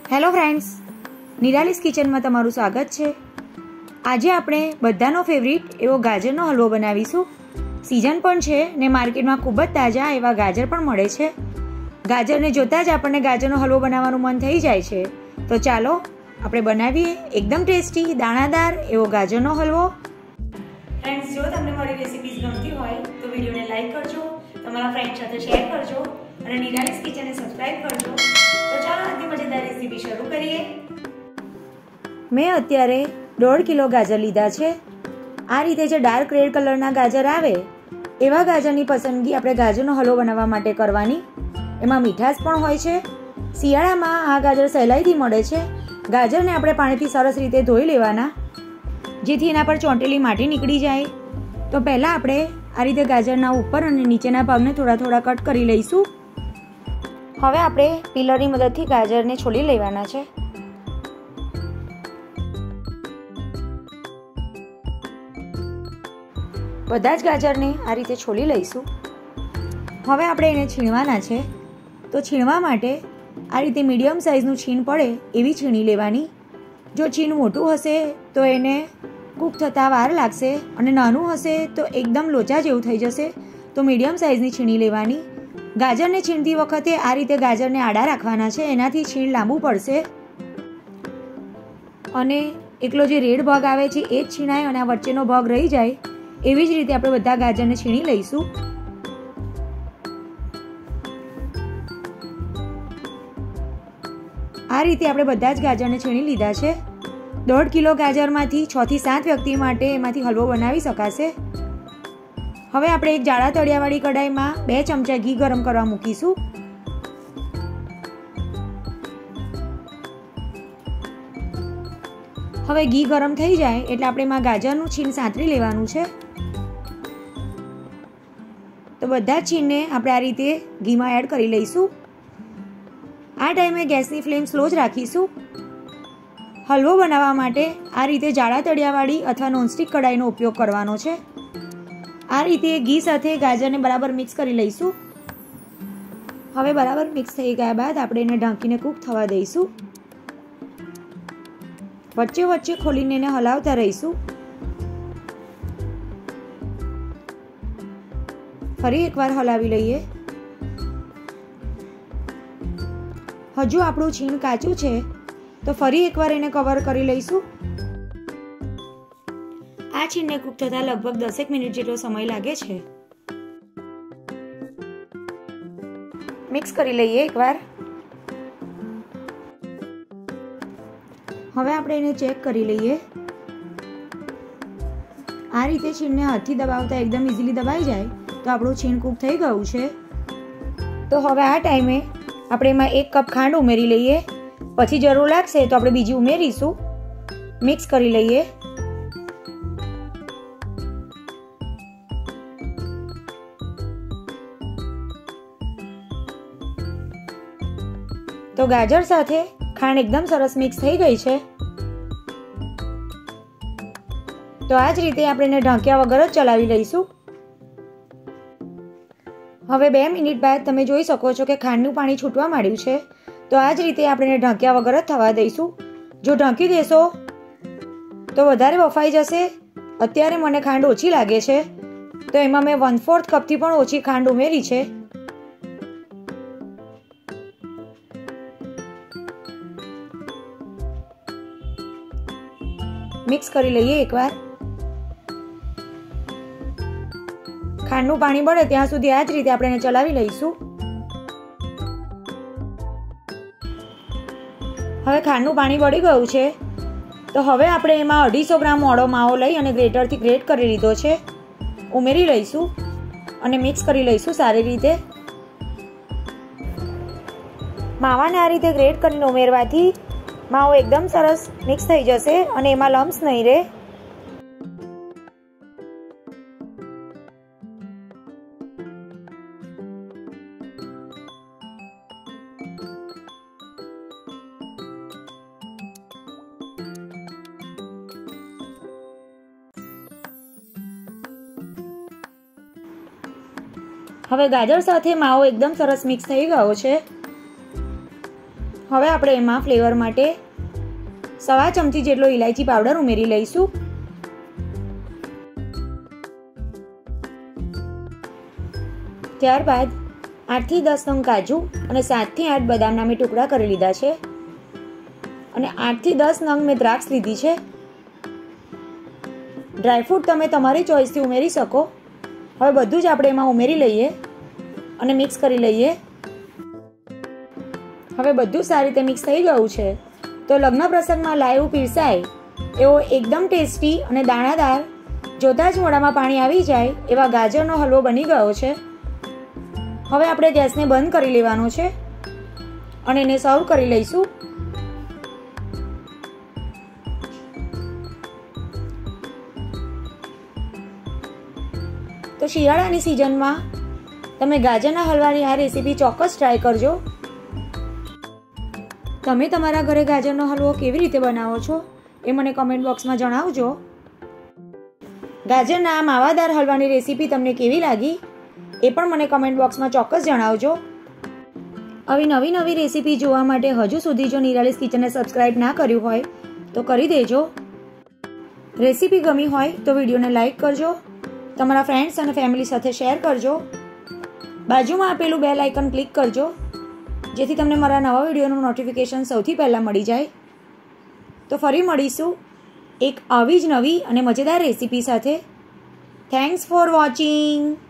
Hello friends, Nirali's કિચનમાં તમારું સ્વાગત છે। આજે આપણે બધાનો ફેવરિટ એવો ગાજરનો હલવો બનાવીશું। સિઝન પણ છે ને માર્કેટમાં ખૂબ જ તાજા એવા ગાજર પણ મળે છે। ગાજરને જોતાં જ આપણને ગાજરનો હલવો બનાવવાનું મન થઈ જાય છે। તો ચાલો આપણે બનાવીએ એકદમ ટેસ્ટી દાણાદાર એવો ગાજરનો હલવો। ફ્રેન્ડ્સ, જો તમને મારી રેસિપીઝ ગમતી હોય તો વિડીયોને લાઈક કરજો, તમારા ફ્રેન્ડ સાથે શેર કરજો અને નિરાલીસ કિચનને સબસ્ક્રાઇબ કરજો। તો ચાલો આજની મજેદાર રેસીપી શરૂ કરીએ। મેં અત્યારે 1.5 કિલો ગાજર લીધા છે। આ રીતે જે ડાર્ક રેડ કલરના ગાજર આવે એવા ગાજરની પસંદગી આપણે ગાજરનો હલવો બનાવવા માટે કરવાની। એમાં મીઠાશ પણ હોય છે। શિયાળામાં આ ગાજર સહેલાઈથી મળે છે। ગાજરને આપણે પાણીથી સરસ રીતે ધોઈ લેવાના, જેથી એના પર ચોંટેલી માટી નીકળી જાય। તો પહેલાં આપણે આ રીતે ગાજરના ઉપર અને નીચેના ભાગને થોડા થોડા કટ કરી લઈશું। હવે આપણે પીલરની મદદથી ગાજરને છોલી લેવાના છે। બધા જ ગાજરને આ રીતે છોલી લઈશું। હવે આપણે એને છીણવાના છે। તો છીણવા માટે આ રીતે મીડિયમ સાઇઝનું છીણ પડે એવી છીણી લેવાની। જો છીણ મોટું હશે તો એને કૂક થતાં વાર લાગશે અને નાનું હશે તો એકદમ લોચા જેવું થઈ જશે। તો મીડિયમ સાઇઝની છીણી લેવાની। ગાજરને છીણતી વખતે આ રીતે ગાજરને આડા રાખવાના છે, એનાથી છીણ લાંબુ પડશે અને એકલો જે રેડ ભાગ આવે છે એ જ છીણાય અને આ વચ્ચેનો ભાગ રહી જાય। એવી જ રીતે આપણે બધા ગાજરને છીણી લઈશું। આ રીતે આપણે બધા જ ગાજરને છીણી લીધા છે। 1.5 કિલો ગાજરમાંથી 6 થી 7 વ્યક્તિ માટે એમાંથી હલવો બનાવી શકાશે। હવે આપણે એક જાડા તળિયાવાળી કઢાઈમાં 2 ચમચા ઘી ગરમ કરવા મૂકીશું। હવે ઘી ગરમ થઈ જાય એટલે આપણે એમાં ગાજરનું છીણ સાંતળી લેવાનું છે। તો બધા જ છીણને આપણે આ રીતે ઘીમાં એડ કરી લઈશું। આ ટાઈમે ગેસની ફ્લેમ સ્લો જ રાખીશું। હલવો બનાવવા માટે આ રીતે જાડા તળિયાવાળી અથવા નોનસ્ટિક કઢાઈનો ઉપયોગ કરવાનો છે। આ રીતે ઘી સાથે ગાજરને બરાબર મિક્સ કરી લઈશું। હવે બરાબર મિક્સ થઈ ગયા બાદ આપણે એને ઢાંકીને કૂક થવા દઈશું। વચ્ચે વચ્ચે ખોલીને એને હલાવતા રહીશું। ફરી એકવાર હલાવી લઈએ। હજુ આપણું છીણ કાચું છે તો ફરી એકવાર એને કવર કરી લઈશું। આ છીણને કૂક થતાં લગભગ 10 મિનિટ જેટલો સમય લાગે છે। મિક્સ કરી લઈએ એકવાર। હવે આપણે એને ચેક કરી લઈએ। આ રીતે છીણને હાથથી દબાવતા એકદમ ઇઝીલી દબાઈ જાય તો આપણું છીણ કૂક થઈ ગયું છે। તો હવે આ ટાઈમે આપણે એમાં 1 કપ ખાંડ ઉમેરી લઈએ। પછી જરૂર લાગશે તો આપણે બીજી ઉમેરીશું। મિક્સ કરી લઈએ। તો ગાજર સાથે ખાંડ એકદમ સરસ મિક્સ થઈ ગઈ છે। તો આ જ રીતે આપણે એને ઢાંક્યા વગર જ ચલાવી લઈશું। હવે 2 મિનિટ બાદ તમે જોઈ શકો છો કે ખાંડનું પાણી છૂટવા માંડ્યું છે। તો આ જ રીતે આપણે એને ઢાંક્યા વગર જ થવા દઈશું। જો ઢાંકી દેશો તો વધારે બફાઈ જશે। અત્યારે મને ખાંડ ઓછી લાગે છે તો એમાં મેં 1/4 કપથી પણ ઓછી ખાંડ ઉમેરી છે। મિક્સ કરી લઈએ એકવાર। ખાંડનું પાણી બળે ત્યાં સુધી આ જ રીતે આપણે એને ચલાવી લઈશું। હવે ખાંડનું પાણી બળી ગયું છે તો હવે આપણે એમાં 250 ગ્રામ મોળો માવો લઈ અને ગ્રેટરથી ગ્રેટ કરી લીધો છે ઉમેરી લઈશું અને મિક્સ કરી લઈશું સારી રીતે। માવાને આ રીતે ગ્રેટ કરીને ઉમેરવાથી માવો એકદમ સરસ મિક્સ થઈ જશે અને એમાં લમ્સ નહીં રહે। હવે ગાજર સાથે માવો એકદમ સરસ મિક્સ થઈ ગયો છે। હવે આપણે એમાં ફ્લેવર માટે 1/4 ચમચી જેટલો ઇલાયચી પાવડર ઉમેરી લઈશું. ત્યારબાદ 8 થી 10 નંગ કાજુ અને 7 થી 8 બદામના મેં ટુકડા કરી લીધા છે અને 8 થી 10 નંગ મેં દ્રાક્ષ લીધી છે. ડ્રાયફ્રૂટ તમે તમારી ચોઈસથી ઉમેરી શકો. હવે બધું જ આપણે એમાં ઉમેરી લઈએ અને મિક્સ કરી લઈએ. હવે બધું સારી રીતે મિક્સ થઈ ગયું છે તો લગ્ન પ્રસંગમાં લાઈવ પીરસાય એવો એકદમ ટેસ્ટી અને દાણાદાર, જોતાં જ મોઢામાં પાણી આવી જાય એવા ગાજરનો હલવો બની ગયો છે. હવે આપણે ગેસને બંધ કરી લેવાનો છે અને એને સર્વ કરી લઈશું. તો શિયાળાની સિઝનમાં તમે ગાજરના હલવાની આ રેસીપી ચોક્કસ ટ્રાય કરજો. તમે તમારા ઘરે ગાજરનો હલવો કેવી રીતે બનાવો છો એ મને કમેન્ટ બોક્સમાં જણાવજો. ગાજરના માવાદાર હલવાની રેસીપી તમને કેવી લાગી એ પણ મને કમેન્ટ બોક્સમાં ચોક્કસ જણાવજો. આવી નવી રેસીપી જોવા માટે હજુ સુધી જો નિરાલીસ કિચનને સબસ્ક્રાઈબ ના કર્યું હોય તો કરી દેજો. રેસીપી ગમી હોય તો વિડીયોને લાઈક કરજો, તમારા ફ્રેન્ડ્સ અને ફેમિલી સાથે શેર કરજો. બાજુમાં આપેલું બેલ આઇકન ક્લિક કરજો જેથી તમને મારા નવા વિડીયોનું નોટિફિકેશન સૌથી પહેલાં મળી જાય. તો ફરી મળીશું એક આવી જ નવી અને મજેદાર રેસીપી સાથે. Thanks for watching.